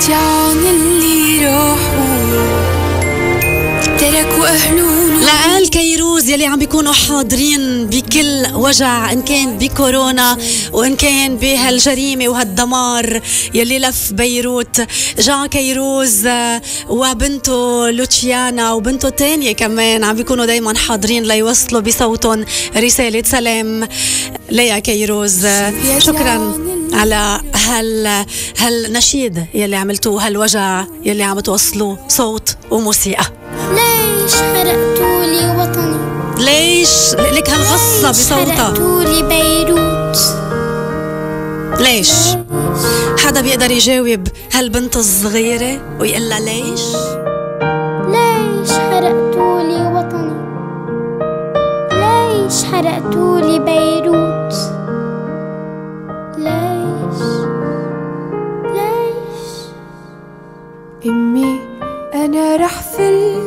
جان اللي راحوا تركوا أهلهم. لآل كيروز يلي عم بيكونوا حاضرين بكل وجع، إن كان بكورونا وإن كان بهالجريمة وهالدمار يلي لف بيروت. جان كيروز وبنته لوتشيانا وبنته تانية كمان عم بيكونوا دايما حاضرين ليوصلوا بصوتهم رسالة سلام ليا كيروز. شكرا على هالنشيد يلي عملتوه، هالوجع يلي عم توصلوا صوت وموسيقى. ليش حرقتوا لي وطني؟ ليش لك هالغصة بصوتها؟ حرقتوا لي بيروت. ليش؟ حدا بيقدر يجاوب هالبنت الصغيرة ويقول لها ليش؟ ليش حرقتوا لي وطني؟ ليش حرقتوا لي بيروت؟ ليش؟ أمي أنا رح فل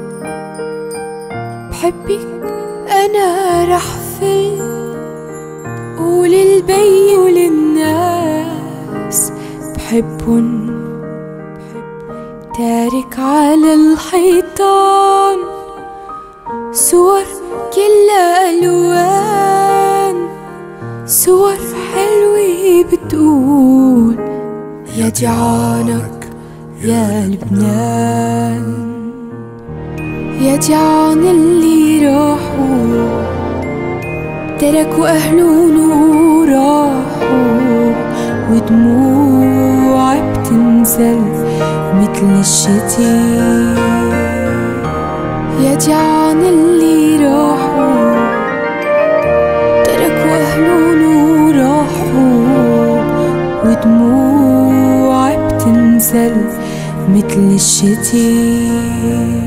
بحبك، أنا رح فل وللبي وللناس بحبن، تارك على الحيطان صور كلها ألوان، صور حلوة بتقول يا جعانك يا لبنان. يا جعان اللي راحوا تركوا أهلهم وراحوا، ودموع بتنزل مثل الشتي. يا جعان اللي راحوا تركوا أهلهم وراحوا، ودموع بتنزل مثل الشتي.